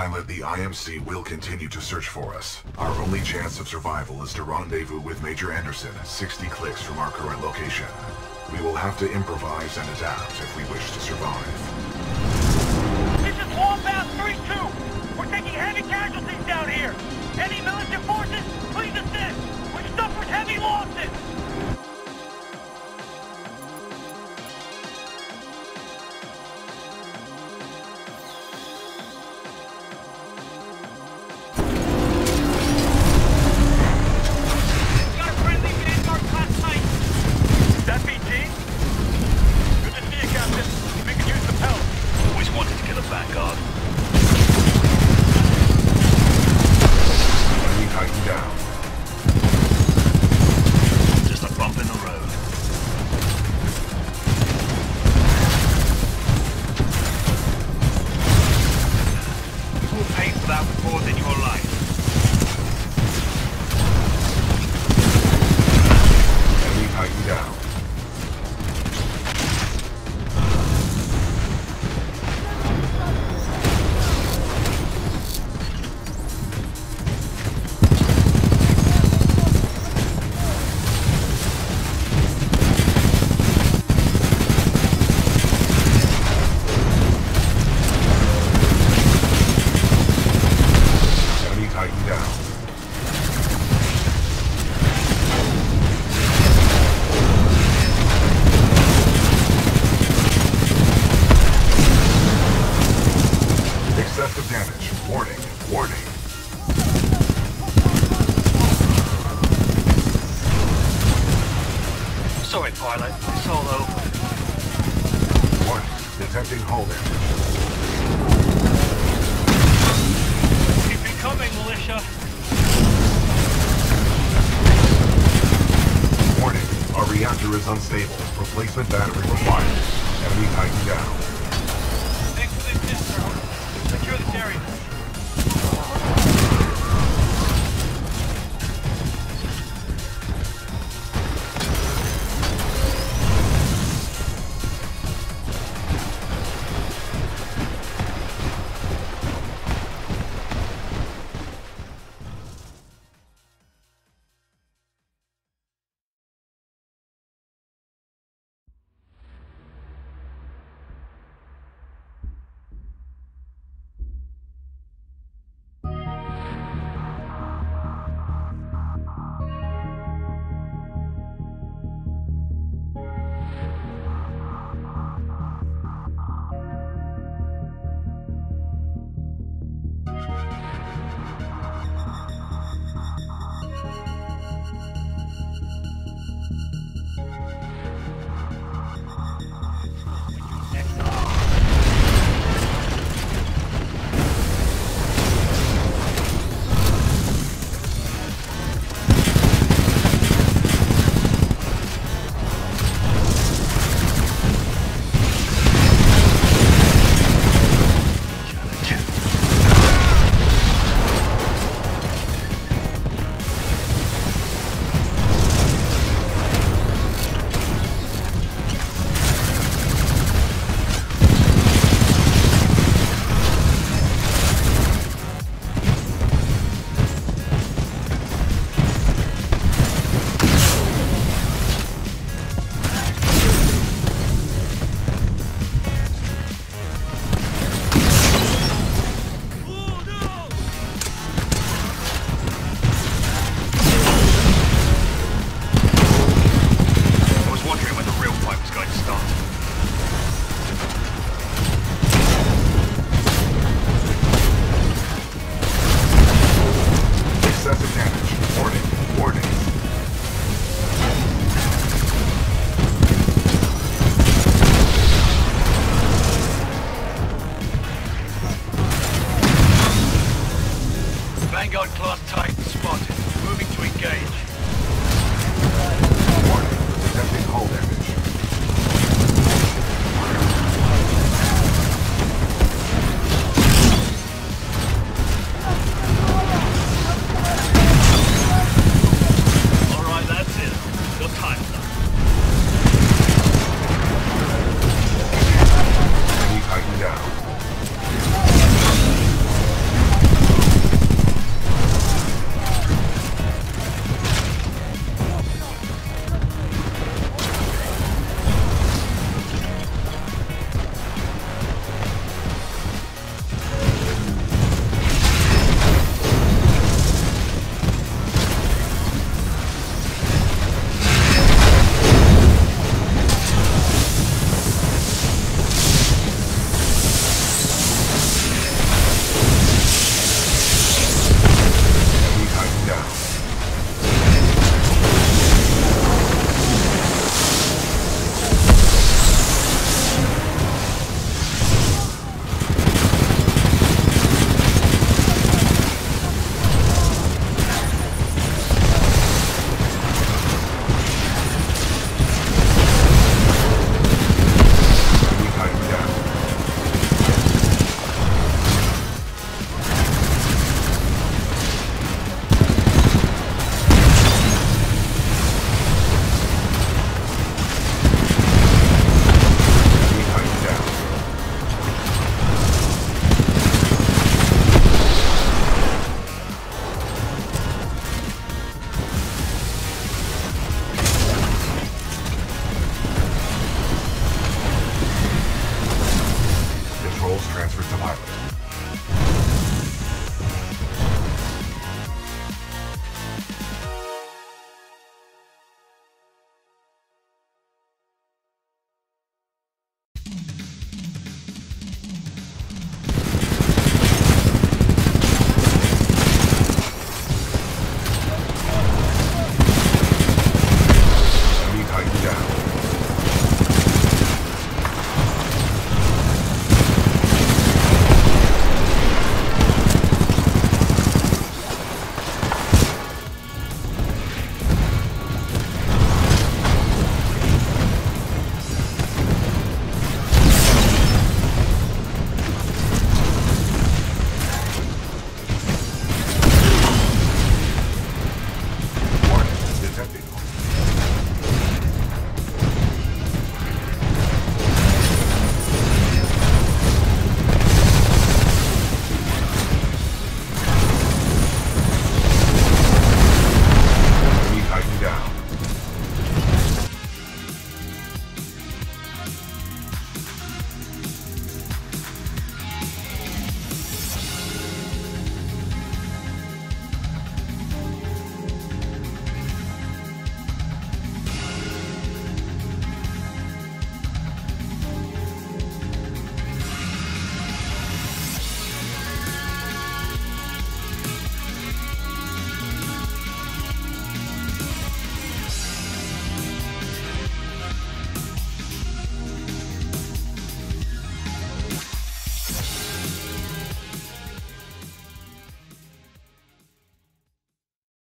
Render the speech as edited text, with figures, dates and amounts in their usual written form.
Pilot, the IMC will continue to search for us. Our only chance of survival is to rendezvous with Major Anderson 60 clicks from our current location. We will have to improvise and adapt if we wish to survive. This is Wombat 3-2! We're taking heavy casualties down here! Any militant forces, please assist! We've suffered heavy losses! Sorry, pilot. It's all over. One, detecting hull damage. Keep it coming, militia. Warning, our reactor is unstable. Replacement battery required. Enemy Titan down. Thanks for this intel. Secure this area. Vanguard-class Titan spotted. Moving to engage. Warning, detecting hull damage.